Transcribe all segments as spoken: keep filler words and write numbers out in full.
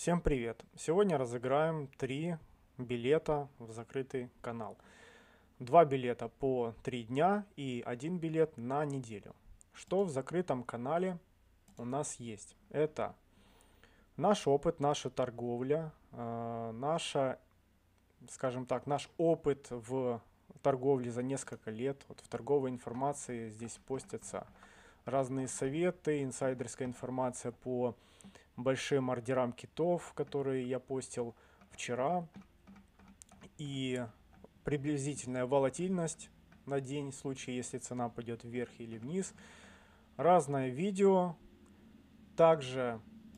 Всем привет! Сегодня разыграем три билета в закрытый канал. Два билета по три дня и один билет на неделю. Что в закрытом канале у нас есть? Это наш опыт, наша торговля, э, наша, скажем так, наш опыт в торговле за несколько лет. Вот в торговой информации здесь постятся разные советы, инсайдерская информация по большим ордерам китов, которые я постил вчера, и приблизительная волатильность на день в случае, если цена пойдет вверх или вниз, разное видео, также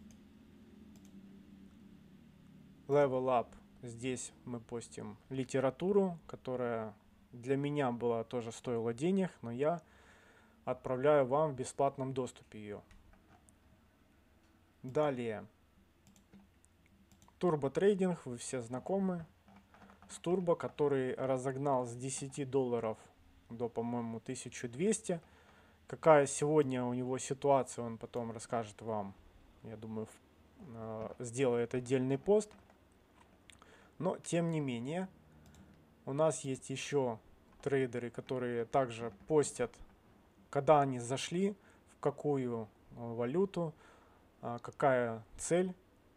Level Up, здесь мы постим литературу, которая для меня была тоже стоила денег, но я отправляю вам в бесплатном доступе ее. Далее, турботрейдинг, вы все знакомы с турбо, который разогнал с десяти долларов до, по-моему, тысячи двухсот. Какая сегодня у него ситуация, он потом расскажет вам. Я думаю, э, сделает отдельный пост. Но, тем не менее, у нас есть еще трейдеры, которые также постят, когда они зашли, в какую валюту, какая цель,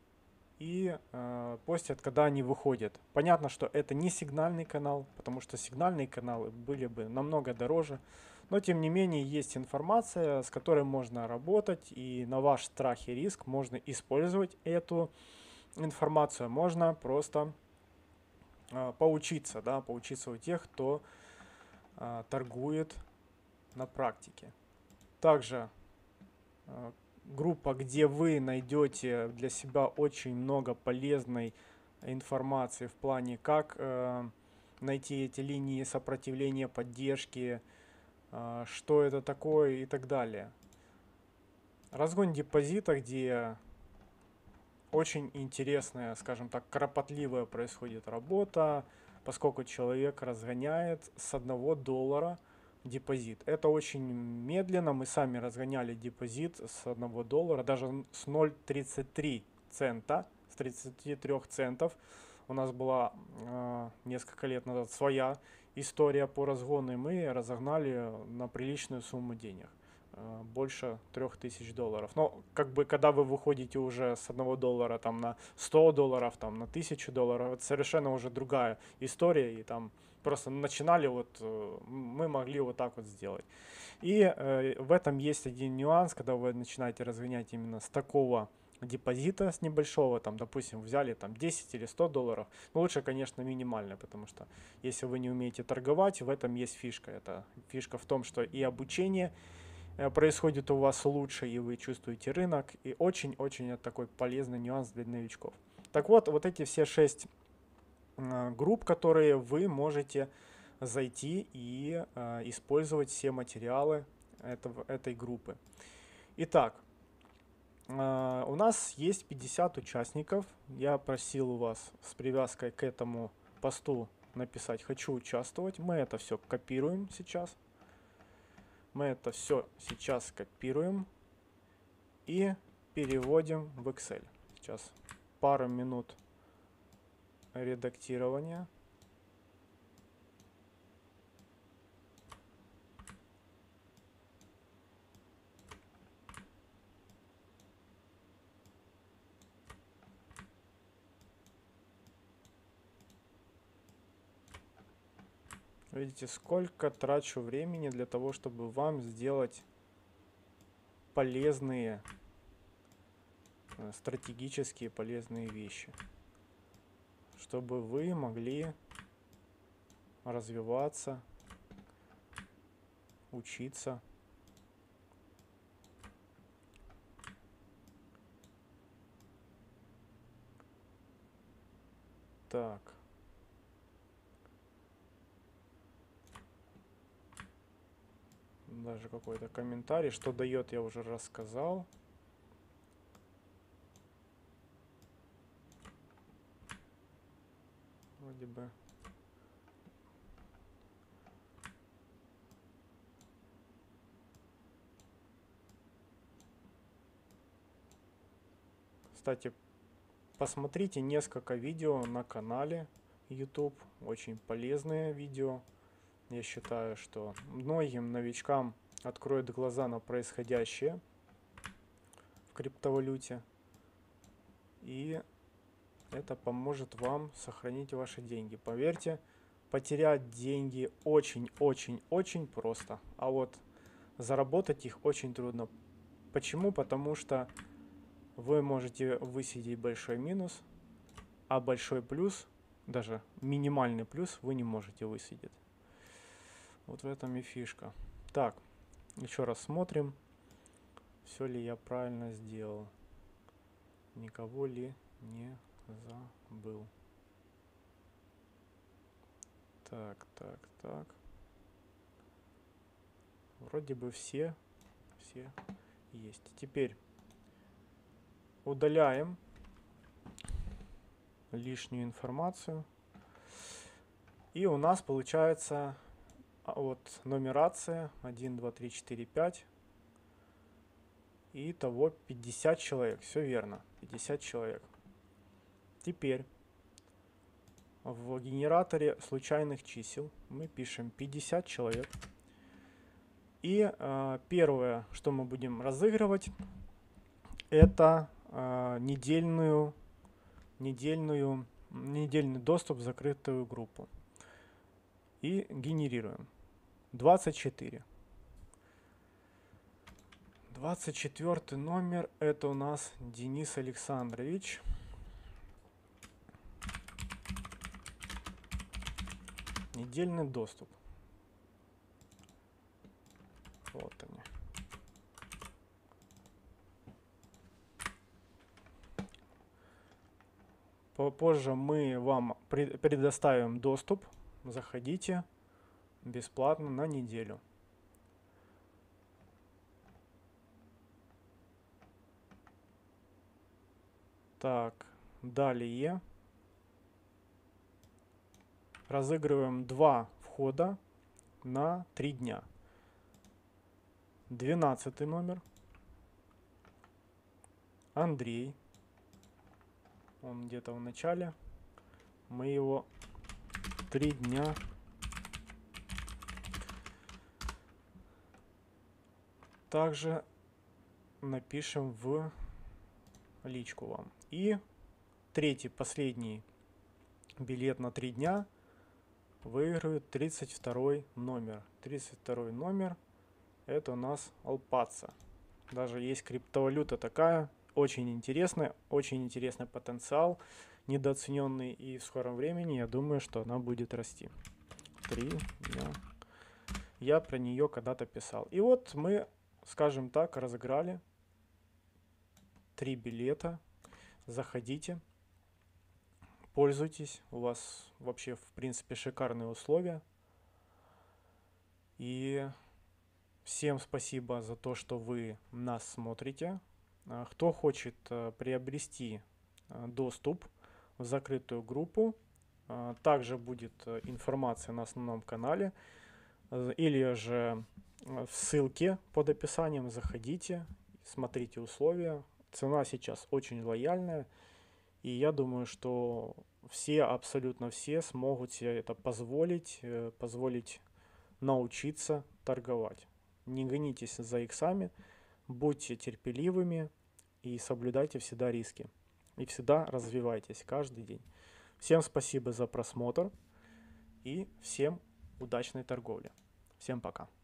и э, постят, когда они выходят. Понятно, что это не сигнальный канал, потому что сигнальные каналы были бы намного дороже. Но, тем не менее, есть информация, с которой можно работать, и на ваш страх и риск можно использовать эту информацию. Можно просто э, поучиться, да, поучиться у тех, кто э, торгует на практике. Также э, группа, где вы найдете для себя очень много полезной информации в плане, как э, найти эти линии сопротивления, поддержки, э, что это такое и так далее. Разгон депозита, где очень интересная, скажем так, кропотливая происходит работа, поскольку человек разгоняет с одного доллара депозит. Это очень медленно, мы сами разгоняли депозит с одного доллара, даже с ноль целых тридцать три цента, с тридцати трёх центов. У нас была э, несколько лет назад своя история по разгону, и мы разогнали на приличную сумму денег, э, больше трех тысяч долларов. Но как бы когда вы выходите уже с одного доллара там на сто долларов, там на тысячу долларов, это совершенно уже другая история, и там просто начинали вот, э, мы могли вот так вот сделать. И э, в этом есть один нюанс, когда вы начинаете разгонять именно с такого депозита, с небольшого, там, допустим, взяли там десять или сто долларов, но лучше, конечно, минимально, потому что если вы не умеете торговать, в этом есть фишка. Это фишка в том, что и обучение э, происходит у вас лучше, и вы чувствуете рынок, и очень-очень такой полезный нюанс для новичков. Так вот, вот эти все шесть э, групп, которые вы можете зайти и э, использовать все материалы этого, этой группы. Итак, э, у нас есть пятьдесят участников. Я просил у вас с привязкой к этому посту написать «хочу участвовать». Мы это все копируем сейчас. Мы это все сейчас копируем и переводим в Excel. Сейчас пару минут редактирования. Видите, сколько трачу времени для того, чтобы вам сделать полезные, стратегические полезные вещи, чтобы вы могли развиваться, учиться. Так. Даже какой-то комментарий, что дает, я уже рассказал. Вроде бы. Кстати, посмотрите несколько видео на канале YouTube, очень полезные видео. Я считаю, что многим новичкам откроет глаза на происходящее в криптовалюте, и это поможет вам сохранить ваши деньги. Поверьте, потерять деньги очень-очень-очень просто, а вот заработать их очень трудно. Почему? Потому что вы можете высидеть большой минус, а большой плюс, даже минимальный плюс, вы не можете высидеть. Вот в этом и фишка. Так, еще раз смотрим, все ли я правильно сделал. Никого ли не забыл. Так, так, так. Вроде бы все, все есть. Теперь удаляем лишнюю информацию. И у нас получается вот нумерация один, два, три, четыре, пять. И того пятьдесят человек. Все верно. пятьдесят человек. Теперь в генераторе случайных чисел мы пишем пятьдесят человек. И э, первое, что мы будем разыгрывать, это э, недельную, недельную, недельный доступ в закрытую группу. И генерируем. двадцать четыре. двадцать четвёртый номер, это у нас Денис Александрович. Недельный доступ. Вот они. Попозже мы вам предоставим доступ. Заходите бесплатно на неделю. Так, далее разыгрываем два входа на три дня. двенадцатый номер. Андрей. Он где-то в начале. Мы его три дня также напишем в личку вам. И третий, последний билет на три дня выигрывает тридцать второй номер. тридцать второй номер, это у нас Алпаца. Даже есть криптовалюта такая, очень интересная, очень интересный потенциал, недооцененный, и в скором времени я думаю, что она будет расти. Три дня. Я про нее когда-то писал. И вот мы, скажем так, разыграли три билета. Заходите, пользуйтесь, у вас вообще в принципе шикарные условия. И всем спасибо за то, что вы нас смотрите. Кто хочет приобрести доступ в закрытую группу, также будет информация на основном канале, или же в ссылке под описанием. Заходите, смотрите условия. Цена сейчас очень лояльная, и я думаю, что все, абсолютно все смогут себе это позволить, позволить научиться торговать. Не гонитесь за иксами, будьте терпеливыми и соблюдайте всегда риски. И всегда развивайтесь каждый день. Всем спасибо за просмотр и всем удачной торговли. Всем пока.